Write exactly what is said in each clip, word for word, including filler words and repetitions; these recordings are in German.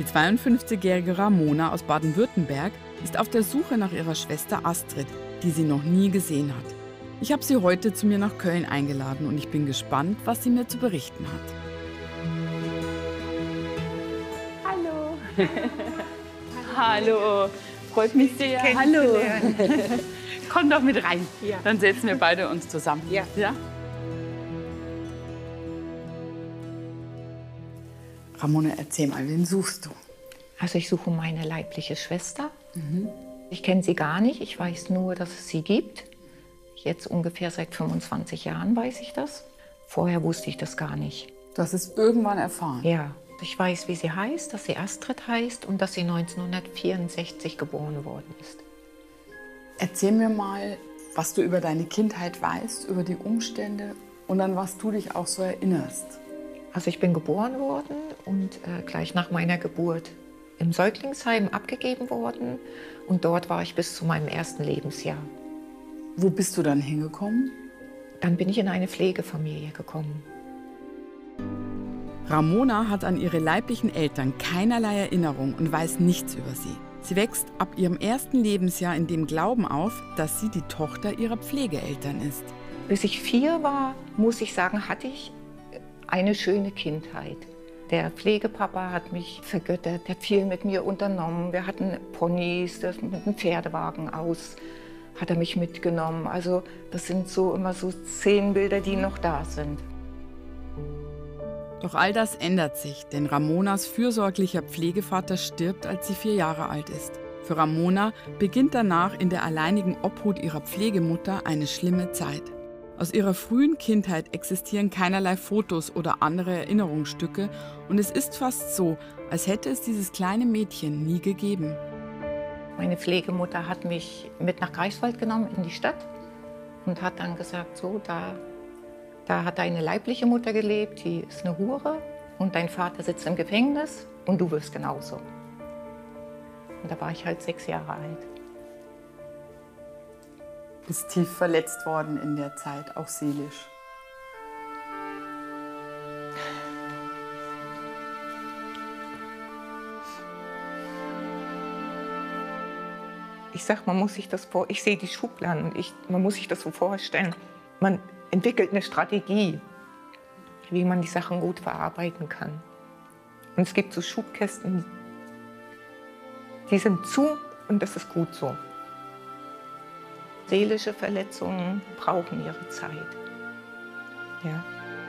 zweiundfünfzigjährige Ramona aus Baden-Württemberg ist auf der Suche nach ihrer Schwester Astrid, die sie noch nie gesehen hat. Ich habe sie heute zu mir nach Köln eingeladen und ich bin gespannt, was sie mir zu berichten hat. Hallo. Hallo. Freut mich sehr. Hallo. Komm doch mit rein. Ja. Dann setzen wir beide uns zusammen. Ja. Ja? Ramona, erzähl mal, wen suchst du? Also ich suche meine leibliche Schwester. Mhm. Ich kenne sie gar nicht, ich weiß nur, dass es sie gibt. Jetzt ungefähr seit fünfundzwanzig Jahren weiß ich das. Vorher wusste ich das gar nicht. Du hast es irgendwann erfahren? Ja. Ich weiß, wie sie heißt, dass sie Astrid heißt und dass sie neunzehnhundertvierundsechzig geboren worden ist. Erzähl mir mal, was du über deine Kindheit weißt, über die Umstände und an was du dich auch so erinnerst. Also ich bin geboren worden und äh, gleich nach meiner Geburt im Säuglingsheim abgegeben worden. Und dort war ich bis zu meinem ersten Lebensjahr. Wo bist du dann hingekommen? Dann bin ich in eine Pflegefamilie gekommen. Ramona hat an ihre leiblichen Eltern keinerlei Erinnerung und weiß nichts über sie. Sie wächst ab ihrem ersten Lebensjahr in dem Glauben auf, dass sie die Tochter ihrer Pflegeeltern ist. Bis ich vier war, muss ich sagen, hatte ich eine schöne Kindheit. Der Pflegepapa hat mich vergöttert, der hat viel mit mir unternommen. Wir hatten Ponys, das mit einem Pferdewagen aus hat er mich mitgenommen. Also das sind so immer so Szenenbilder, die noch da sind. Doch all das ändert sich, denn Ramonas fürsorglicher Pflegevater stirbt, als sie vier Jahre alt ist. Für Ramona beginnt danach in der alleinigen Obhut ihrer Pflegemutter eine schlimme Zeit. Aus ihrer frühen Kindheit existieren keinerlei Fotos oder andere Erinnerungsstücke und es ist fast so, als hätte es dieses kleine Mädchen nie gegeben. Meine Pflegemutter hat mich mit nach Greifswald genommen in die Stadt und hat dann gesagt, so, da, da hat deine leibliche Mutter gelebt, die ist eine Hure und dein Vater sitzt im Gefängnis und du wirst genauso. Und da war ich halt sechs Jahre alt. Bist tief verletzt worden in der Zeit, auch seelisch. Ich sag, man muss sich das vor, ich sehe die Schubladen und ich, man muss sich das so vorstellen. Man entwickelt eine Strategie, wie man die Sachen gut verarbeiten kann. Und es gibt so Schubkästen, die sind zu und das ist gut so. Seelische Verletzungen brauchen ihre Zeit. Ja.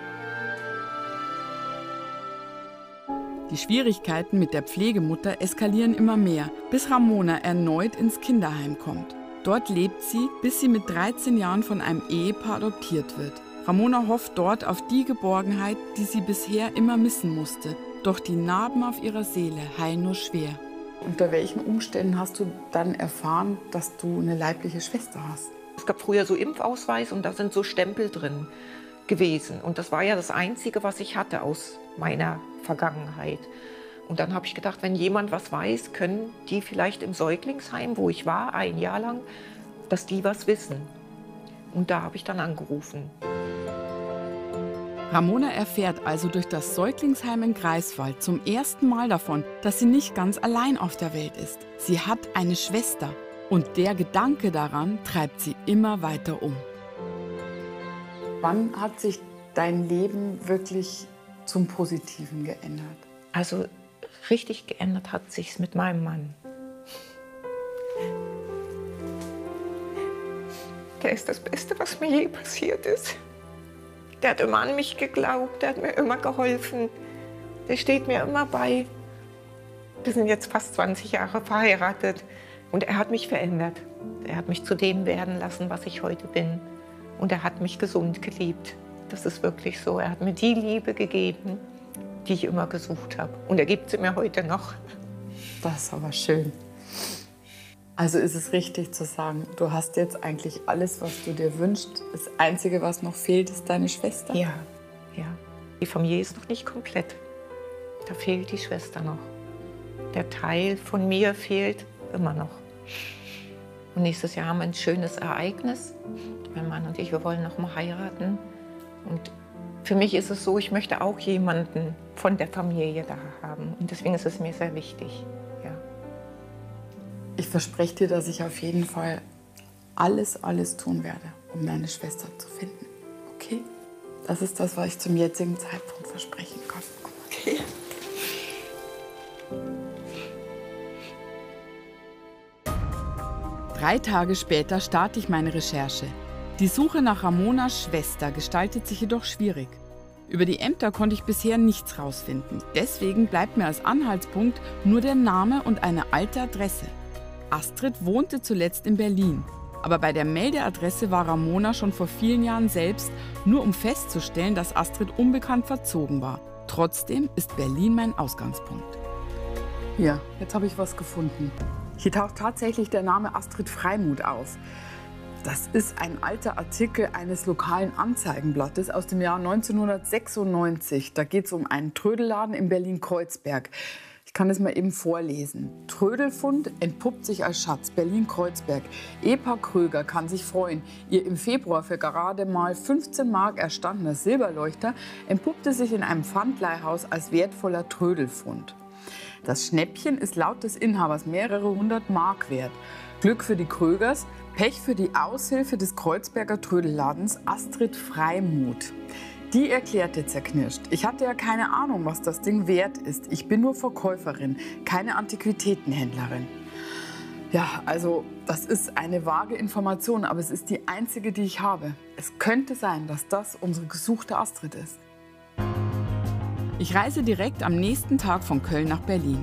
Die Schwierigkeiten mit der Pflegemutter eskalieren immer mehr, bis Ramona erneut ins Kinderheim kommt. Dort lebt sie, bis sie mit dreizehn Jahren von einem Ehepaar adoptiert wird. Ramona hofft dort auf die Geborgenheit, die sie bisher immer missen musste. Doch die Narben auf ihrer Seele heilen nur schwer. Unter welchen Umständen hast du dann erfahren, dass du eine leibliche Schwester hast? Es gab früher so Impfausweis und da sind so Stempel drin gewesen. Und das war ja das Einzige, was ich hatte aus meiner Vergangenheit. Und dann habe ich gedacht, wenn jemand was weiß, können die vielleicht im Säuglingsheim, wo ich war, ein Jahr lang, dass die was wissen. Und da habe ich dann angerufen. Ramona erfährt also durch das Säuglingsheim in Greifswald zum ersten Mal davon, dass sie nicht ganz allein auf der Welt ist. Sie hat eine Schwester und der Gedanke daran treibt sie immer weiter um. Wann hat sich dein Leben wirklich zum Positiven geändert? Also richtig geändert hat sich's mit meinem Mann. Der ist das Beste, was mir je passiert ist. Der hat immer an mich geglaubt, der hat mir immer geholfen. Der steht mir immer bei. Wir sind jetzt fast zwanzig Jahre verheiratet und er hat mich verändert. Er hat mich zu dem werden lassen, was ich heute bin. Und er hat mich gesund geliebt. Das ist wirklich so. Er hat mir die Liebe gegeben, die ich immer gesucht habe. Und er gibt sie mir heute noch. Das ist aber schön. Also ist es richtig zu sagen, du hast jetzt eigentlich alles, was du dir wünschst. Das Einzige, was noch fehlt, ist deine Schwester? Ja, ja. Die Familie ist noch nicht komplett. Da fehlt die Schwester noch. Der Teil von mir fehlt immer noch. Und nächstes Jahr haben wir ein schönes Ereignis. Mein Mann und ich, wir wollen noch mal heiraten. Und für mich ist es so, ich möchte auch jemanden von der Familie da haben. Und deswegen ist es mir sehr wichtig. Ja. Ich verspreche dir, dass ich auf jeden Fall alles, alles tun werde, um deine Schwester zu finden. Okay? Das ist das, was ich zum jetzigen Zeitpunkt versprechen kann. Okay. Drei Tage später starte ich meine Recherche. Die Suche nach Ramonas Schwester gestaltet sich jedoch schwierig. Über die Ämter konnte ich bisher nichts rausfinden. Deswegen bleibt mir als Anhaltspunkt nur der Name und eine alte Adresse. Astrid wohnte zuletzt in Berlin. Aber bei der Meldeadresse war Ramona schon vor vielen Jahren selbst, nur um festzustellen, dass Astrid unbekannt verzogen war. Trotzdem ist Berlin mein Ausgangspunkt. Hier, jetzt habe ich was gefunden. Hier taucht tatsächlich der Name Astrid Freimuth auf. Das ist ein alter Artikel eines lokalen Anzeigenblattes aus dem Jahr neunzehnhundertsechsundneunzig. Da geht es um einen Trödelladen in Berlin-Kreuzberg. Ich kann es mal eben vorlesen. Trödelfund entpuppt sich als Schatz. Berlin-Kreuzberg. Epa Kröger kann sich freuen. Ihr im Februar für gerade mal fünfzehn Mark erstandener Silberleuchter entpuppte sich in einem Pfandleihhaus als wertvoller Trödelfund. Das Schnäppchen ist laut des Inhabers mehrere hundert Mark wert. Glück für die Krögers, Pech für die Aushilfe des Kreuzberger Trödelladens Astrid Freimuth. Die erklärte zerknirscht: Ich hatte ja keine Ahnung, was das Ding wert ist. Ich bin nur Verkäuferin, keine Antiquitätenhändlerin. Ja, also das ist eine vage Information, aber es ist die einzige, die ich habe. Es könnte sein, dass das unsere gesuchte Astrid ist. Ich reise direkt am nächsten Tag von Köln nach Berlin.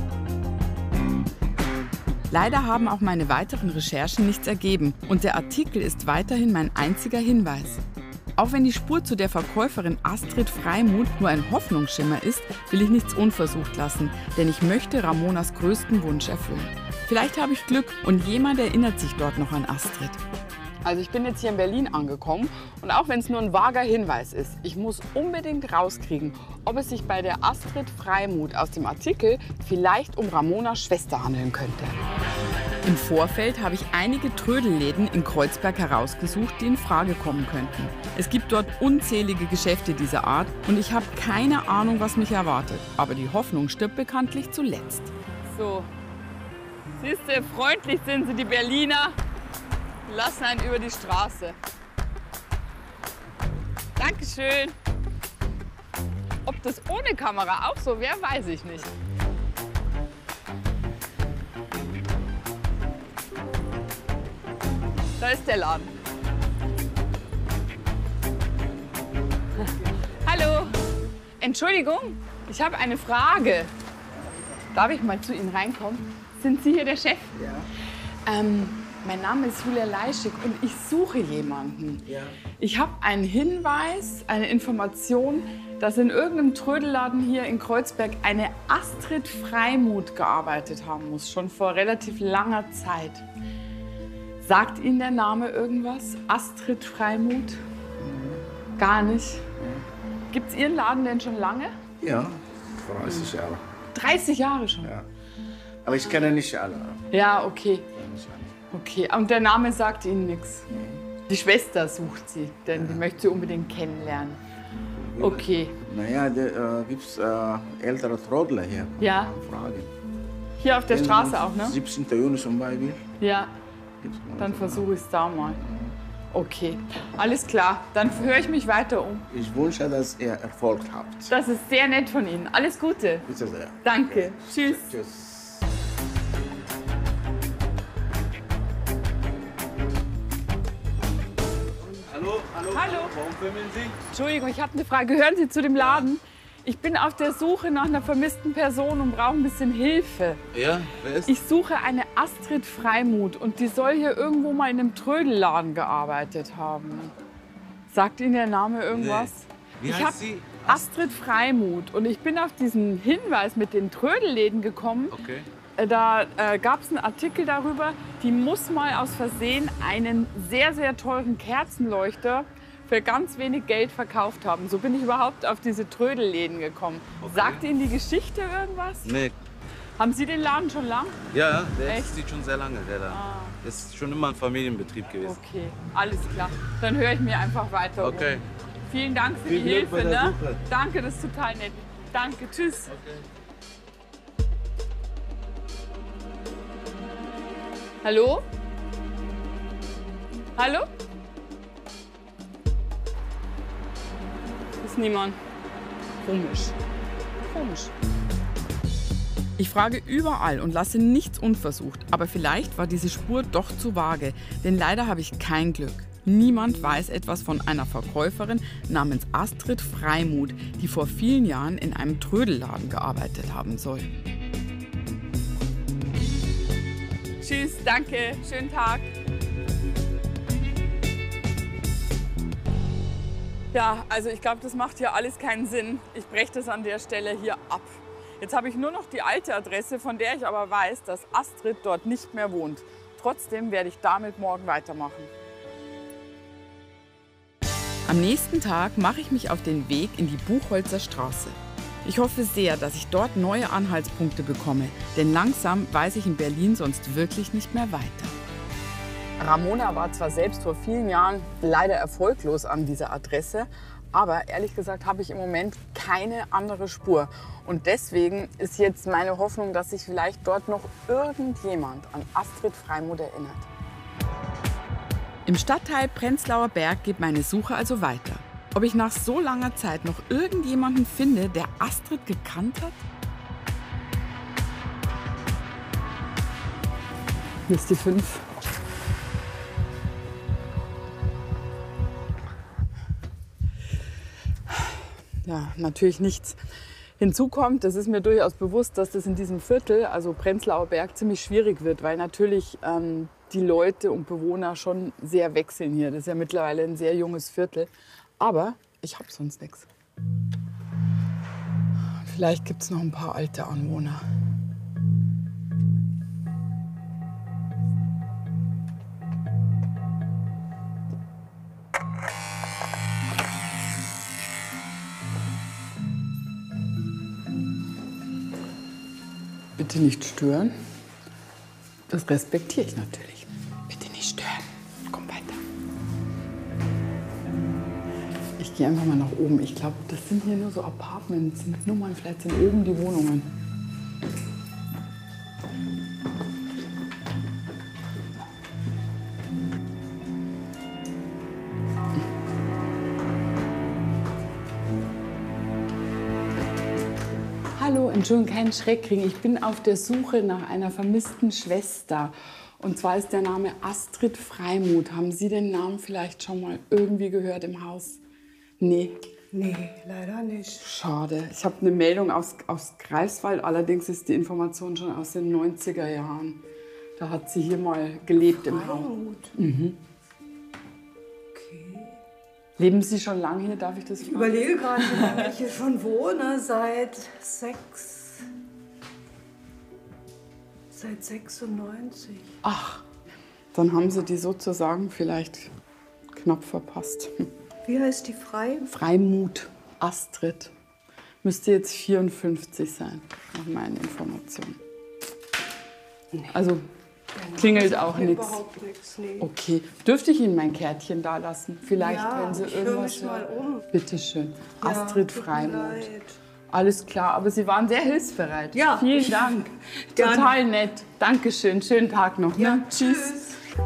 Leider haben auch meine weiteren Recherchen nichts ergeben und der Artikel ist weiterhin mein einziger Hinweis. Auch wenn die Spur zu der Verkäuferin Astrid Freimuth nur ein Hoffnungsschimmer ist, will ich nichts unversucht lassen, denn ich möchte Ramonas größten Wunsch erfüllen. Vielleicht habe ich Glück und jemand erinnert sich dort noch an Astrid. Also ich bin jetzt hier in Berlin angekommen und auch wenn es nur ein vager Hinweis ist, ich muss unbedingt rauskriegen, ob es sich bei der Astrid Freimuth aus dem Artikel vielleicht um Ramonas Schwester handeln könnte. Im Vorfeld habe ich einige Trödelläden in Kreuzberg herausgesucht, die in Frage kommen könnten. Es gibt dort unzählige Geschäfte dieser Art und ich habe keine Ahnung, was mich erwartet. Aber die Hoffnung stirbt bekanntlich zuletzt. So, siehst du, freundlich sind sie, die Berliner. Lassen einen über die Straße. Dankeschön. Ob das ohne Kamera auch so wäre, weiß ich nicht. Da ist der Laden. Hallo. Entschuldigung, ich habe eine Frage. Darf ich mal zu Ihnen reinkommen? Sind Sie hier der Chef? Ja. Ähm, Mein Name ist Julia Leischig und ich suche jemanden. Ja. Ich habe einen Hinweis, eine Information, dass in irgendeinem Trödelladen hier in Kreuzberg eine Astrid Freimuth gearbeitet haben muss, schon vor relativ langer Zeit. Sagt Ihnen der Name irgendwas? Astrid Freimuth? Mhm. Gar nicht? Mhm. Gibt es Ihren Laden denn schon lange? Ja, dreißig Jahre. dreißig Jahre schon? Ja. Aber ich kenne nicht alle. Ja, okay. Okay, und der Name sagt Ihnen nichts? Die Schwester sucht Sie, denn ja. die möchte sie unbedingt kennenlernen. Okay. Naja, da äh, gibt es äh, ältere Trödler hier. Ja. Frage. Hier auf der Den Straße auch, ne? siebzehnten Juni zum Beispiel. Ja. Dann versuche ich es da mal. Okay, alles klar. Dann höre ich mich weiter um. Ich wünsche, dass ihr Erfolg habt. Das ist sehr nett von Ihnen. Alles Gute. Bitte sehr. Danke. Okay. Tschüss. Tschüss. Hallo, hallo. Hallo. Warum filmen Sie? Entschuldigung, ich habe eine Frage. Gehören Sie zu dem Laden? Ich bin auf der Suche nach einer vermissten Person und brauche ein bisschen Hilfe. Ja, wer ist? Ich suche eine Astrid Freimuth und die soll hier irgendwo mal in einem trödelladen gearbeitet haben. Sagt Ihnen der Name irgendwas? Nee. Wie ich heißt sie? Astrid Freimuth und ich bin auf diesen Hinweis mit den Trödelläden gekommen. Okay. Da äh, gab es einen Artikel darüber, die muss mal aus Versehen einen sehr, sehr teuren Kerzenleuchter für ganz wenig Geld verkauft haben. So bin ich überhaupt auf diese Trödelläden gekommen. Okay. Sagt Ihnen die Geschichte irgendwas? Nee. Haben Sie den Laden schon lang? Ja, der Echt? existiert schon sehr lange. Der da. Ah. Ist schon immer ein Familienbetrieb gewesen. Okay, alles klar. Dann höre ich mir einfach weiter Okay. um. Vielen Dank für Viel die Glück bei Hilfe. der Ne? Suche. Danke, das ist total nett. Danke, tschüss. Okay. Hallo? Hallo? Ist niemand. Komisch. Komisch. Ich frage überall und lasse nichts unversucht, aber vielleicht war diese Spur doch zu vage, denn leider habe ich kein Glück. Niemand weiß etwas von einer Verkäuferin namens Astrid Freimuth, die vor vielen Jahren in einem Trödelladen gearbeitet haben soll. Tschüss, danke, schönen Tag. Ja, also ich glaube, das macht hier alles keinen Sinn. Ich breche das an der Stelle hier ab. Jetzt habe ich nur noch die alte Adresse, von der ich aber weiß, dass Astrid dort nicht mehr wohnt. Trotzdem werde ich damit morgen weitermachen. Am nächsten Tag mache ich mich auf den Weg in die Buchholzer Straße. Ich hoffe sehr, dass ich dort neue Anhaltspunkte bekomme, denn langsam weiß ich in Berlin sonst wirklich nicht mehr weiter. Ramona war zwar selbst vor vielen Jahren leider erfolglos an dieser Adresse, aber ehrlich gesagt habe ich im Moment keine andere Spur. Und deswegen ist jetzt meine Hoffnung, dass sich vielleicht dort noch irgendjemand an Astrid Freimuth erinnert. Im Stadtteil Prenzlauer Berg geht meine Suche also weiter. Ob ich nach so langer Zeit noch irgendjemanden finde, der Astrid gekannt hat? Hier ist die fünf. Ja, natürlich nichts. Hinzu kommt, das ist mir durchaus bewusst, dass das in diesem Viertel, also Prenzlauer Berg, ziemlich schwierig wird, weil natürlich ähm, die Leute und Bewohner schon sehr wechseln hier. Das ist ja mittlerweile ein sehr junges Viertel. Aber ich habe sonst nichts. Vielleicht gibt es noch ein paar alte Anwohner. Bitte nicht stören. Das respektiere ich natürlich. Bitte nicht stören. Komm weiter. Ich gehe einfach mal nach oben. Ich glaube, das sind hier nur so Apartments, sind Nummern. Vielleicht sind oben die Wohnungen. Hallo, Entschuldigung, keinen Schreck kriegen. Ich bin auf der Suche nach einer vermissten Schwester. Und zwar ist der Name Astrid Freimuth. Haben Sie den Namen vielleicht schon mal irgendwie gehört im Haus? Nee. Nee, leider nicht. Schade. Ich habe eine Meldung aus, aus Greifswald. Allerdings ist die Information schon aus den neunziger Jahren. Da hat sie hier mal gelebt im Haus. Mhm. Okay. Leben Sie schon lange hier? Darf ich das Ich fragen? überlege gerade, wie lange ich hier schon wohne. Seit sechs. Seit sechsundneunzig. Ach, dann haben Sie die sozusagen vielleicht knapp verpasst. Wie heißt die Frei? Freimuth, Astrid. Müsste jetzt vierundfünfzig sein, nach meinen Informationen. Nee. Also klingelt auch nichts. Überhaupt nichts, nee. Okay, dürfte ich Ihnen mein Kärtchen da lassen? Vielleicht, Ja, wenn Sie ich höre irgendwas mich mal um. Bitte schön. Ja, Astrid tut mir Freimuth. leid. Alles klar, aber Sie waren sehr hilfsbereit. Ja. Vielen Dank. Gerne. Total nett. Dankeschön. Schönen Tag noch. Ja, Ne? Tschüss. tschüss.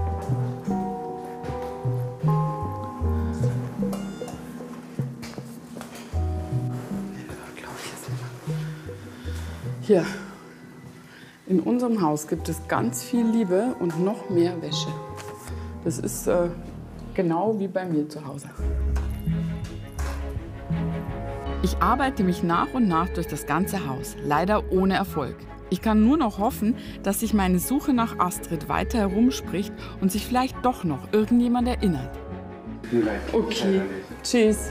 Hier, in unserem Haus gibt es ganz viel Liebe und noch mehr Wäsche. Das ist äh, genau wie bei mir zu Hause. Ich arbeite mich nach und nach durch das ganze Haus, leider ohne Erfolg. Ich kann nur noch hoffen, dass sich meine Suche nach Astrid weiter herumspricht und sich vielleicht doch noch irgendjemand erinnert. Okay, tschüss.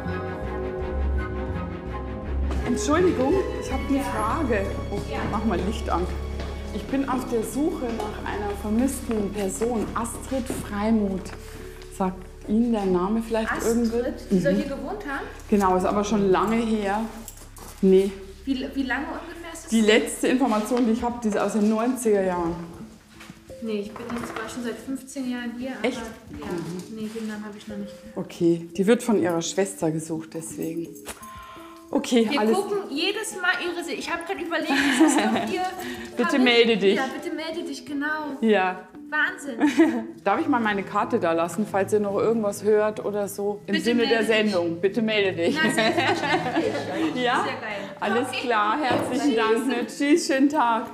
Entschuldigung, ich habe eine Frage. Oh, mach mal Licht an. Ich bin auf der Suche nach einer vermissten Person, Astrid Freimuth. Sagt Ihnen der Name vielleicht irgendwie? Astrid, die soll hier gewohnt haben? Genau, ist aber schon lange her. Nee, Wie, wie lange ungefähr ist das? die letzte Information, die ich habe, die ist aus den neunziger Jahren. Nee, ich bin jetzt zwar schon seit fünfzehn Jahren hier, aber Echt? ja, nee, den Namen habe ich noch nicht. Okay, die wird von ihrer Schwester gesucht, deswegen. Okay, Wir alles. gucken jedes Mal ihre Se Ich habe gerade überlegt, ist das doch hier? Bitte Hab melde ich- dich. Ja, bitte melde dich, genau. Ja. Wahnsinn. Darf ich mal meine Karte da lassen, falls ihr noch irgendwas hört oder so? Im Bitte Sinne der melde dich. Sendung. Bitte melde dich. Na, selbstverständlich. Ja? Sehr geil. Alles Okay. klar, herzlichen Dank. Ne? Tschüss, schönen Tag.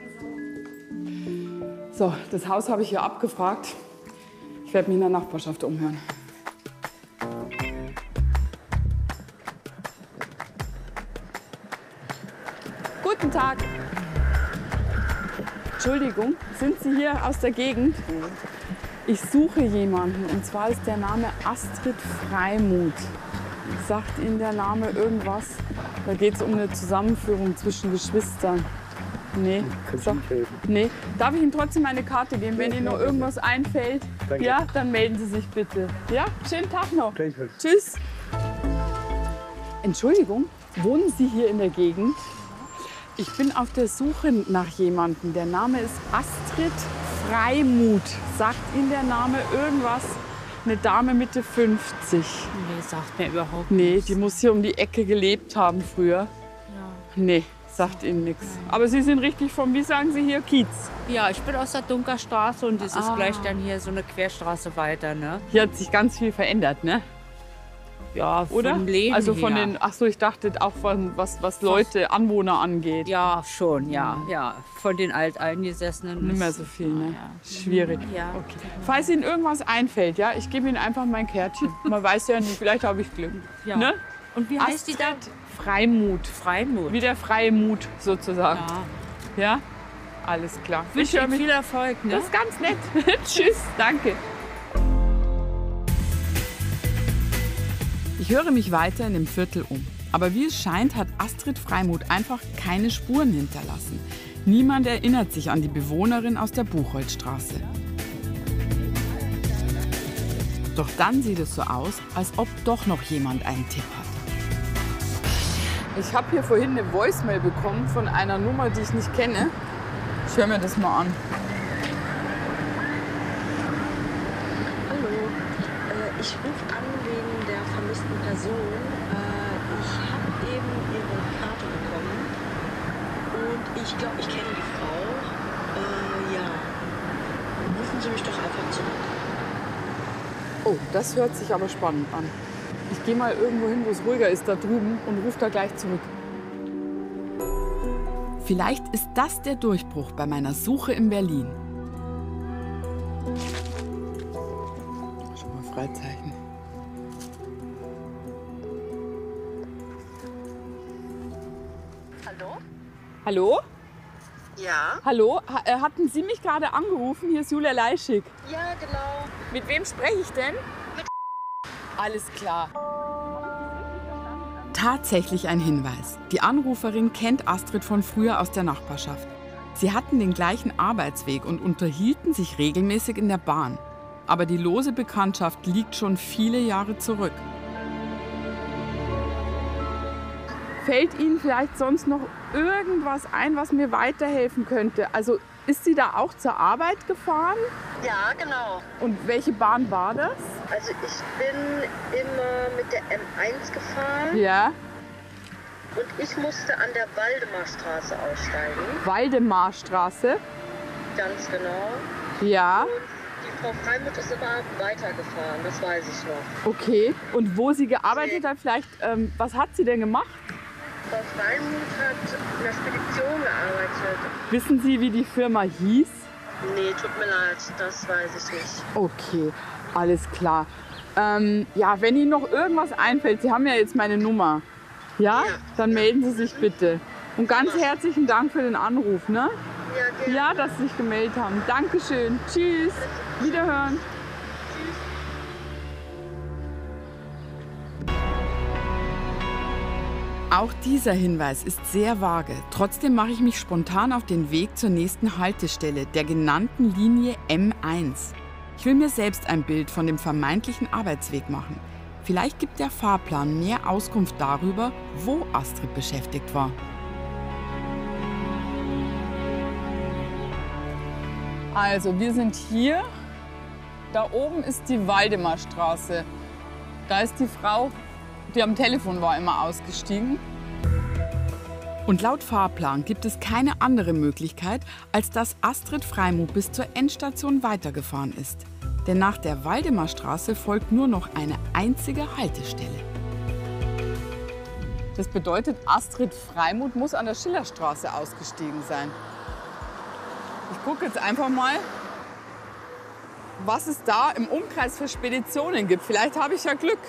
So, das Haus habe ich hier abgefragt. Ich werde mich in der Nachbarschaft umhören. Guten Tag. Entschuldigung, sind Sie hier aus der Gegend? Ich suche jemanden und zwar ist der Name Astrid Freimuth. Sagt Ihnen der Name irgendwas? Da geht es um eine Zusammenführung zwischen Geschwistern. Nee, sag, nee. Darf ich Ihnen trotzdem eine Karte geben, wenn Ihnen noch irgendwas einfällt? Danke. Ja, dann melden Sie sich bitte. Ja, schönen Tag noch. Tschüss. Entschuldigung, wohnen Sie hier in der Gegend? Ich bin auf der Suche nach jemandem. Der Name ist Astrid Freimuth. Sagt Ihnen der Name irgendwas? Eine Dame Mitte fünfzig. Nee, sagt mir überhaupt Nee, nichts. die muss hier um die Ecke gelebt haben früher. Ja. Nee, sagt Ihnen nichts. Aber Sie sind richtig vom, wie sagen Sie hier, Kiez? Ja, ich bin aus der Dunkerstraße und es ist Ah. gleich dann hier so eine Querstraße weiter, ne? Hier hat sich ganz viel verändert, ne? Ja, vom Oder? Leben also von her. den, ach so, ich dachte auch von was, was Leute, Anwohner angeht. Ja, schon, ja, ja. Von den Alteingesessenen. Nicht ist- mehr so viel, ne? Ja. Schwierig. Ja. Okay. Falls Ihnen irgendwas einfällt, ja, ich gebe Ihnen einfach mein Kärtchen. Man weiß ja nicht, vielleicht habe ich Glück. Ja. Ne? Und wie heißt die da? Freimuth. Freimuth. Wie der freie Mut sozusagen. Ja. Ja? Alles klar. Ich wünsche höre Ihnen mich- viel Erfolg, ne? Das ist ganz nett. Tschüss, danke. Ich höre mich weiter in dem Viertel um. Aber wie es scheint, hat Astrid Freimuth einfach keine Spuren hinterlassen. Niemand erinnert sich an die Bewohnerin aus der Buchholzstraße. Doch dann sieht es so aus, als ob doch noch jemand einen Tipp hat. Ich habe hier vorhin eine Voicemail bekommen von einer Nummer, die ich nicht kenne. Ich höre mir das mal an. Hallo, äh, ich rufe an wegen der vermissten Person. Äh, ich habe eben ihre Karte bekommen und ich glaube, ich kenne die Frau. Äh, ja, rufen Sie mich doch einfach zurück. Oh, das hört sich aber spannend an. Ich gehe mal irgendwo hin, wo es ruhiger ist, da drüben, und rufe da gleich zurück. Vielleicht ist das der Durchbruch bei meiner Suche in Berlin. Schon mal Freizeichen. Hallo? Hallo? Ja? Hallo? Ha äh, hatten Sie mich gerade angerufen? Hier ist Julia Leischig. Ja, genau. Mit wem spreche ich denn? Mit Alles klar. Tatsächlich ein Hinweis. Die Anruferin kennt Astrid von früher aus der Nachbarschaft. Sie hatten den gleichen Arbeitsweg und unterhielten sich regelmäßig in der Bahn. Aber die lose Bekanntschaft liegt schon viele Jahre zurück. Fällt Ihnen vielleicht sonst noch irgendwas ein, was mir weiterhelfen könnte? Also ist sie da auch zur Arbeit gefahren? Ja, genau. Und welche Bahn war das? Also ich bin immer mit der M eins gefahren Ja, und ich musste an der Waldemarstraße aussteigen. Waldemarstraße. Ganz genau. Ja, Die Frau Freimuth ist immer weitergefahren, das weiß ich noch. okay. Und wo sie gearbeitet hat, vielleicht, ähm, was hat sie denn gemacht? Frau Freimuth hat in der Spedition gearbeitet. Wissen Sie, wie die Firma hieß? Nee, tut mir leid, das weiß ich nicht. Okay, alles klar. Ähm, ja, wenn Ihnen noch irgendwas einfällt, Sie haben ja jetzt meine Nummer. Ja? Ja. Dann melden Sie sich bitte. Und ganz herzlichen Dank für den Anruf, ne? Ja, gerne. Ja, dass Sie sich gemeldet haben. Dankeschön. Tschüss. Wiederhören. Auch dieser Hinweis ist sehr vage. Trotzdem mache ich mich spontan auf den Weg zur nächsten Haltestelle, der genannten Linie M eins. Ich will mir selbst ein Bild von dem vermeintlichen Arbeitsweg machen. Vielleicht gibt der Fahrplan mehr Auskunft darüber, wo Astrid beschäftigt war. Also, wir sind hier. Da oben ist die Waldemarstraße. Da ist die Frau, die am Telefon war, immer ausgestiegen. Und laut Fahrplan gibt es keine andere Möglichkeit, als dass Astrid Freimuth bis zur Endstation weitergefahren ist. Denn nach der Waldemarstraße folgt nur noch eine einzige Haltestelle. Das bedeutet, Astrid Freimuth muss an der Schillerstraße ausgestiegen sein. Ich gucke jetzt einfach mal, was es da im Umkreis für Speditionen gibt. Vielleicht habe ich ja Glück.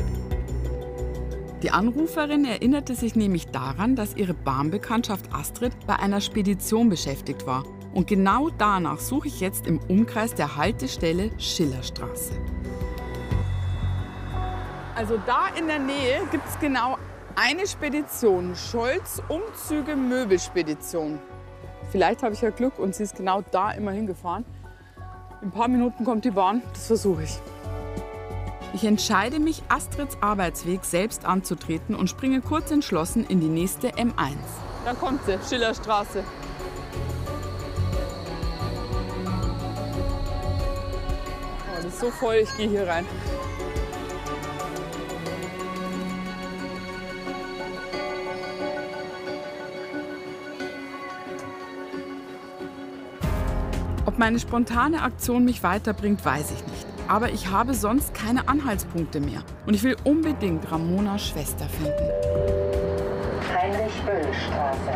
Die Anruferin erinnerte sich nämlich daran, dass ihre Bahnbekanntschaft Astrid bei einer Spedition beschäftigt war. Und genau danach suche ich jetzt im Umkreis der Haltestelle Schillerstraße. Also da in der Nähe gibt es genau eine Spedition, Scholz Umzüge Möbelspedition. Vielleicht habe ich ja Glück und sie ist genau da immer hingefahren. In ein paar Minuten kommt die Bahn, das versuche ich. Ich entscheide mich, Astrids Arbeitsweg selbst anzutreten und springe kurz entschlossen in die nächste M eins. Da kommt sie, Schillerstraße. Oh, das ist so voll, ich gehe hier rein. Ob meine spontane Aktion mich weiterbringt, weiß ich nicht. Aber ich habe sonst keine Anhaltspunkte mehr. Und ich will unbedingt Ramonas Schwester finden. Heinrich-Böll-Straße.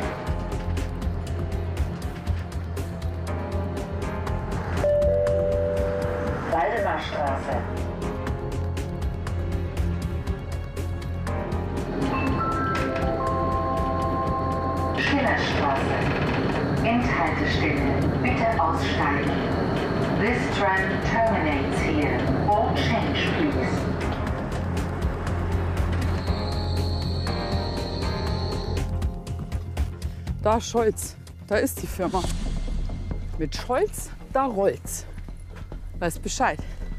Waldemarstraße. Schillerstraße. Endhaltestelle. Bitte aussteigen. This train terminates here. All change, please. Da Scholz, da ist die Firma. Mit Scholz, da rollt's. Weiß Bescheid.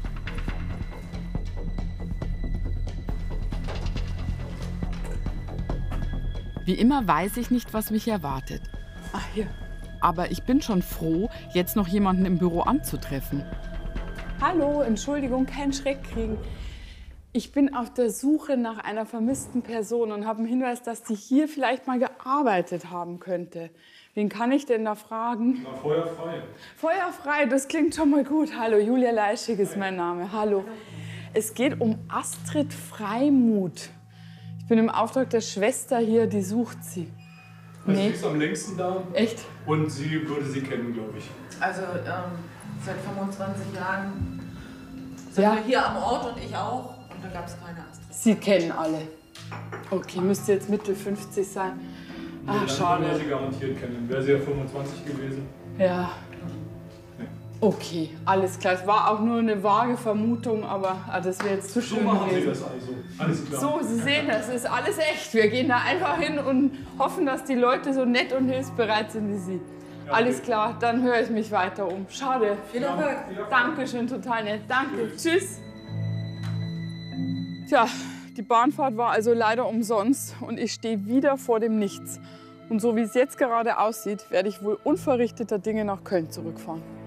Wie immer weiß ich nicht, was mich erwartet. Ach, hier. Aber ich bin schon froh, jetzt noch jemanden im Büro anzutreffen. Hallo, Entschuldigung, keinen Schreck kriegen. Ich bin auf der Suche nach einer vermissten Person und habe einen Hinweis, dass die hier vielleicht mal gearbeitet haben könnte. Wen kann ich denn da fragen? Na, feuerfrei. Feuerfrei, das klingt schon mal gut. Hallo, Julia Leischig ist mein Name. Hallo. Es geht um Astrid Freimuth. Ich bin im Auftrag der Schwester hier, die sucht sie. Also Nee. sie ist am längsten da. Echt? Und sie würde sie kennen, glaube ich. Also ähm, seit fünfundzwanzig Jahren sind Ja. wir hier am Ort und ich auch. Und da gab es keine Astrid. Sie kennen alle. Okay, müsste jetzt Mitte fünfzig sein. Ah, Dann schade. würde sie garantiert kennen. Wäre sie ja fünfundzwanzig gewesen. Ja. Okay, alles klar. Es war auch nur eine vage Vermutung, aber ah, das wäre jetzt zu So schön machen sie gewesen. das also. Alles klar. So, Sie sehen, das ist alles echt. Wir gehen da einfach hin und hoffen, dass die Leute so nett und hilfsbereit sind wie Sie. Ja, Alles okay. klar, dann höre ich mich weiter um. Schade. Viel Erfolg. Dankeschön, total nett. Danke. Tschüss. Tja, die Bahnfahrt war also leider umsonst und ich stehe wieder vor dem Nichts. Und so wie es jetzt gerade aussieht, werde ich wohl unverrichteter Dinge nach Köln zurückfahren.